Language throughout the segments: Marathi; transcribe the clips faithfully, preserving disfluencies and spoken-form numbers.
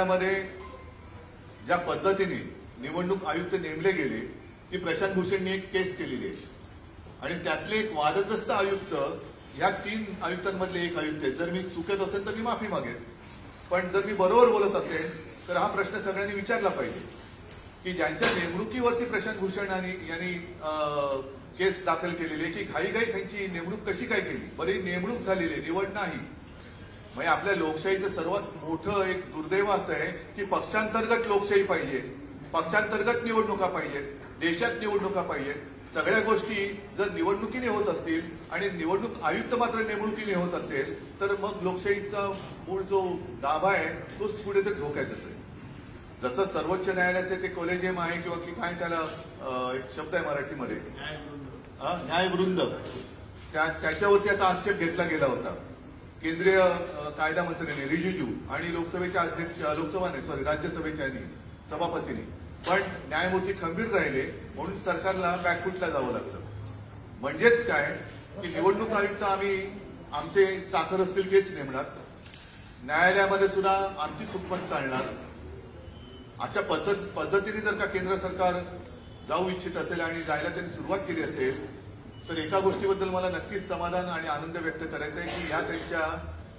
न्यायालयामध्ये ज्या पद्धतीने निवडणूक आयुक्त नेमले गेले ती प्रशांत भूषणनी एक केस केलेली आहे आणि त्यातले एक वादग्रस्त आयुक्त ह्या तीन आयुक्तांमधले एक आयुक्त आहेत. जर मी चुकत असेल तर मी माफी मागेन, पण जर मी बरोबर बोलत असेल तर हा प्रश्न सगळ्यांनी विचारला पाहिजे की ज्यांच्या नेमणुकीवरती प्रशांत भूषण यांनी केस दाखल केलेली आहे की घाईघाई त्यांची नेमणूक कशी काय केली. बरी नेमणूक झालेली आहे, निवड नाही. म्हणजे आपल्या लोकशाहीचं सर्वात मोठं एक दुर्दैव असं आहे की पक्षांतर्गत लोकशाही पाहिजे, पक्षांतर्गत निवडणुका पाहिजेत, देशात निवडणुका पाहिजेत. सगळ्या गोष्टी जर निवडणुकीने होत असतील आणि निवडणूक आयुक्त मात्र नेमणुकीने होत असेल तर मग लोकशाहीचा मूळ जो गाभा आहे तोच पुढे ते धोक्यात येतोय. जसं सर्वोच्च न्यायालयाचे ते कोलेजियम आहे किंवा की काय त्याला एक शब्द आहे मराठीमध्ये न्यायवृंद, त्याच्यावरती आता आक्षेप घेतला गेला होता केंद्रीय कायदा मंत्र्यांनी रिजिजू आणि लोकसभेच्या अध्यक्ष लोकसभा नाही सॉरी राज्यसभेच्या सभापतींनी. पण न्यायमूर्ती खंबीर राहिले म्हणून सरकारला बॅकफुटला जावं लागलं. म्हणजेच काय की निवडणूक आयुक्त आम्ही आमचे चाकर असतील तेच नेमणार, न्यायालयामध्ये सुद्धा आमची चुकमत चालणार. अशा पद्धत पद्धतीने जर का केंद्र सरकार जाऊ इच्छित असेल आणि जायला त्यांनी सुरुवात केली असेल तर एका गोष्टीबद्दल मला नक्कीच समाधान आणि आनंद व्यक्त करायचा आहे की ह्या त्यांच्या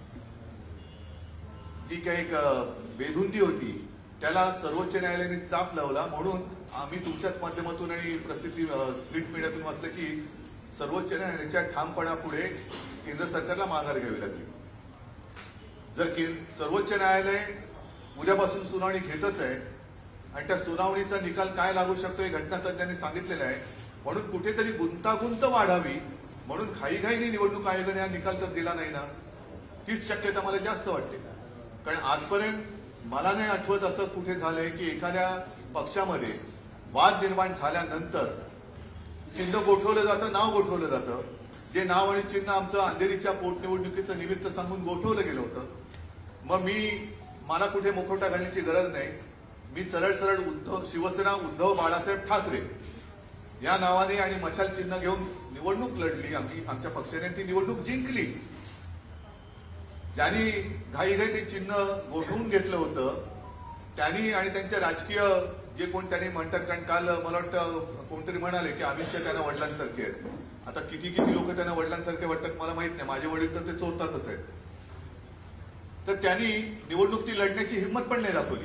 जी काही एक बेधुंदी होती त्याला सर्वोच्च न्यायालयाने चाप लावला. म्हणून आम्ही तुमच्याच माध्यमातून आणि प्रसिद्धी प्रिंट मीडियातून वाचलं की सर्वोच्च न्यायालयाच्या ठामपणापुढे केंद्र सरकारला माघार घ्यावी लागली. जर सर्वोच्च न्यायालय उद्यापासून सुनावणी घेतच आहे आणि त्या सुनावणीचा निकाल काय लागू शकतो हे घटनातज्ञांनी सांगितलेलं आहे. म्हणून कुठेतरी गुंतागुंत वाढावी म्हणून घाईघाईने निवडणूक आयोगाने हा निकाल तर दिला नाही ना, तीच शक्यता मला जास्त वाटते. कारण आजपर्यंत मला नाही आठवत असं कुठे झालंय की एखाद्या पक्षामध्ये वाद निर्माण झाल्यानंतर चिन्ह गोठवलं जातं, नाव गोठवलं जातं. जे नाव आणि चिन्ह आमचं अंधेरीच्या पोटनिवडणुकीचं निमित्त सांगून गोठवलं गेलं होतं. मग मी मला कुठे मुखवटा घालण्याची गरज नाही. मी सरळ सरळ उद्धव शिवसेना उद्धव बाळासाहेब ठाकरे या नावाने आणि मशाल चिन्ह घेऊन निवडणूक लढली. आम्ही आमच्या पक्षाने ती निवडणूक जिंकली. ज्यांनी घाईघाई ते चिन्ह गोठवून घेतलं होतं त्यांनी आणि त्यांच्या राजकीय जे कोण त्यांनी म्हणतात, कारण काल मला वाटतं कोणतरी म्हणाले की अमित शहा त्यांना वडिलांसारखे आहेत. आता किती किती लोक त्यांना वडिलांसारखे वाटतात मला माहित नाही, माझे वडील तर ते चोरतातच आहेत. तर त्यांनी निवडणूक ती लढण्याची हिंमत पण नाही दाखवली.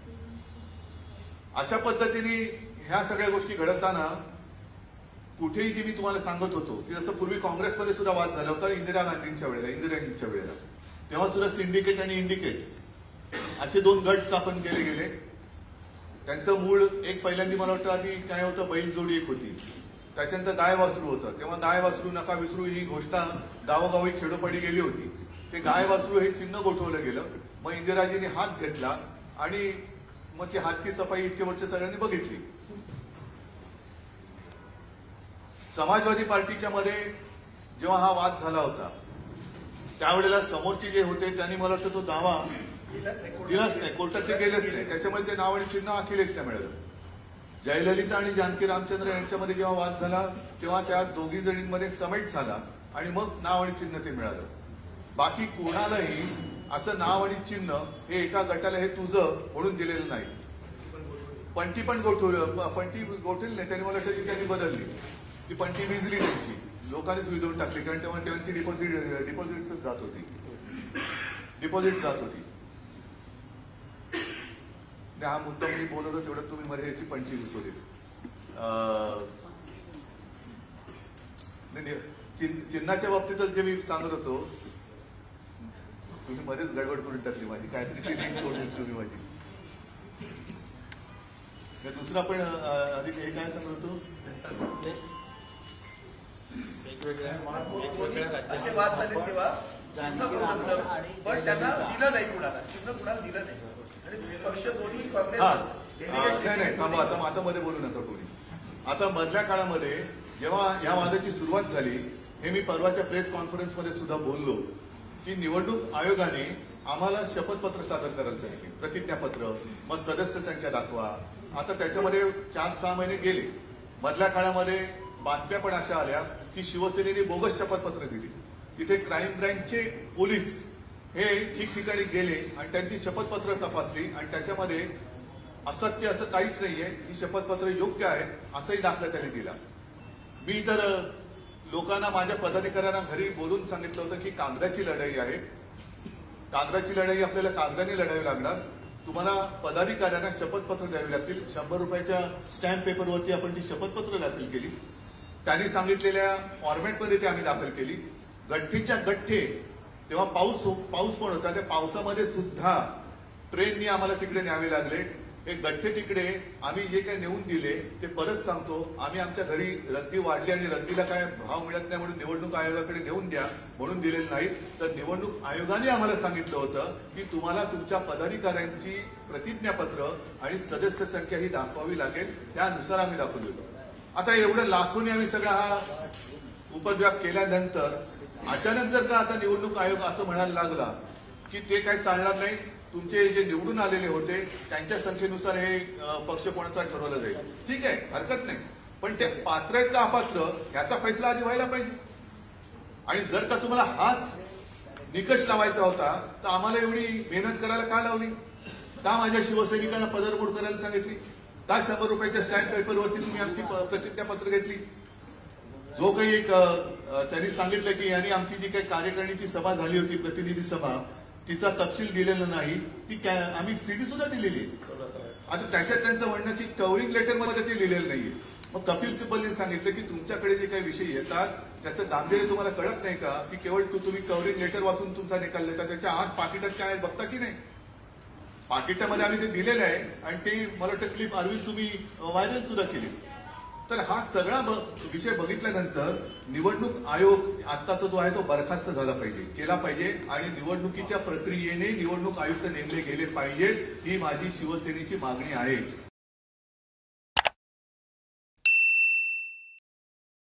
अशा पद्धतीने ह्या सगळ्या गोष्टी घडताना कुठेही जे मी तुम्हाला सांगत होतो की जसं पूर्वी काँग्रेसमध्ये सुद्धा वाद झाला होता इंदिरा गांधींच्या वेळेला इंदिरा गांधींच्या वेळेला तेव्हा सुद्धा सिंडिकेट आणि इंडिकेट असे दोन गट स्थापन केले गेले. त्यांचं मूळ एक पहिल्यांदा मला वाटतं आधी काय होतं, बैलजोडी एक होती, त्याच्यानंतर गाय वासरू होतं. तेव्हा गाय वासरू नका विसरू ही घोषणा गावोगावी खेडोपाडी गेली होती. ते गाय वासरू हे चिन्ह गोठवलं गेलं. मग इंदिराजींनी हात घेतला आणि मग ती हातची सफाई इतके वर्ष सगळ्यांनी बघितली. समाजवादी पार्टीच्या मध्ये जेव्हा हा वाद झाला होता त्यावेळेला समोरचे जे होते त्यांनी मला वाटतं तो दावा दिलाच नाही, कोर्टात ते गेलेच नाही. त्याच्यामध्ये ते नाव आणि चिन्ह अखिलेशला मिळालं. जयललिता आणि जानकी रामचंद्र यांच्यामध्ये जेव्हा वाद झाला तेव्हा त्या दोघी जणींमध्ये समेट झाला आणि मग नाव आणि चिन्ह ते मिळालं. बाकी कोणालाही असं नाव आणि चिन्ह हे एका गटाला हे तुझं म्हणून दिलेलं नाही. पंटी पण गोठवलं, पंटी गोठवली नाही त्यांनी, मला वाटतं की त्यांनी बदलली. ती पंटी विजली त्यांची, लोकांनीच विजवून टाकली. कारण तेव्हा त्यांची डिपॉझिट डिपॉझिटच जात होती डिपॉझिट जात होती हा मुद्दा मी बोलवलो तेवढं तुम्ही मध्ये याची पंची घुसवली. चिन्हाच्या बाबतीतच जे मी सांगत होतो तुम्ही मध्येच गडबड करून टाकली माझी, काहीतरी तुम्ही माझी. दुसरा पण अधिक हे काय सांगत होतो, असे वाद झाले तेव्हा पण त्यांना दिलं नाही, कुणाला चिन्ह कुणाला दिलं नाही आणि पक्ष दोन्ही काँग्रेस नाही थांबा आता आता मध्ये बोलू नका कोणी. आता मधल्या काळामध्ये जेव्हा या वादाची सुरुवात झाली हे मी परवाच्या प्रेस कॉन्फरन्समध्ये सुद्धा बोललो की निवडणूक आयोगाने आम्हाला शपथपत्र सादर करायला सांगितले, प्रतिज्ञापत्र, मग सदस्य संख्या दाखवा. आता त्याच्यामध्ये चार सहा महिने गेले. मधल्या काळामध्ये बातम्या पण अशा आल्या की शिवसेनेने बोगस शपथपत्र दिली. तिथे क्राईम ब्रँचचे पोलीस हे ठिकठिकाणी गेले आणि त्यांची शपथपत्र तपासली आणि त्याच्यामध्ये असत्य असं काहीच नाहीये, ही शपथपत्र योग्य आहेत असंही दाखला त्यांनी दिला. मी तर लोकांना, माझ्या पदाधिकाऱ्यांना घरी बोलून सांगितलं होतं की कागदाची लढाई आहे, कागदाची लढाई आपल्याला कागदाने लढावी लागणार, तुम्हाला पदाधिकाऱ्यांना शपथपत्र द्यावी लागतील. शंभर रुपयाच्या स्टॅम्प पेपरवरती आपण ती शपथपत्र दाखल केली. त्यांनी सांगितलेल्या फॉर्मॅटमध्ये ती आम्ही दाखल केली. गठ्ठेच्या गठ्ठे, तेव्हा पाऊस पाऊस पण होता, त्या पावसामध्ये सुद्धा ट्रेननी आम्हाला तिकडे न्यावे लागले. हे गठ्ठे तिकडे आम्ही जे काही नेऊन दिले ते परत सांगतो, आम्ही आमच्या घरी रद्दी वाढली आणि रद्दीला काय भाव मिळत नाही म्हणून निवडणूक आयोगाकडे नेऊन द्या म्हणून दिलेलं नाही, तर निवडणूक आयोगाने आम्हाला सांगितलं होतं की तुम्हाला तुमच्या पदाधिकाऱ्यांची प्रतिज्ञापत्र आणि सदस्य संख्या ही दाखवावी लागेल, त्यानुसार आम्ही दाखवलेलो. आता एवढं लाखोनी आम्ही सगळा हा उपद्व्याप केल्यानंतर अचानक जर का आता निवडणूक आयोग असं म्हणायला लागला की ते काही चालणार नाही, तुमचे जे निवडून आलेले होते त्यांच्या संख्येनुसार हे पक्ष कोणाचा ठरवलं जाईल, ठीक आहे, हरकत नाही, पण ते पात्र आहेत का अपात्र ह्याचा फैसला आधी व्हायला पाहिजे. आणि जर का तुम्हाला हाच निकष लावायचा होता तर आम्हाला एवढी मेहनत करायला का लावली, का माझ्या शिवसैनिकांना पदरमोड करायला सांगितली, का शंभर रुपयाच्या स्टॅम्प पेपरवरती तुम्ही आमची प्रतिज्ञापत्र घेतली. जो काही एक त्यांनी सांगितलं की यांनी आमची जी काही कार्यकारिणीची सभा झाली होती, प्रतिनिधी सभा, तिचा तपशील दिलेला नाही, ती आम्ही सीडी सुद्धा दिलेली. आता त्याच्यात त्यांचं म्हणणं की कव्हरिंग लेटरमध्ये ते लिहिलेलं नाहीये. मग कपिल सिब्बलने सांगितलं की तुमच्याकडे जे काही विषय येतात त्याचं गांभीर्य तुम्हाला कळत नाही का, की केवळ तू तुम्ही कव्हरिंग लेटर वाचून तुमचा निकाल देता, त्याच्या आत पाकिटात काय बघता की नाही. पाकिटामध्ये आम्ही ते दिलेलं आहे आणि ते मला वाटतं क्लिप आरवी तुम्ही व्हायरल सुद्धा केली. तर हा सगळा विषय बघितल्यानंतर निवडणूक आयोग आत्ताचा जो आहे तो बरखास्त झाला पाहिजे, केला पाहिजे आणि निवडणुकीच्या प्रक्रियेने निवडणूक आयुक्त नेमले गेले पाहिजेत, ही माझी शिवसेनेची मागणी आहे.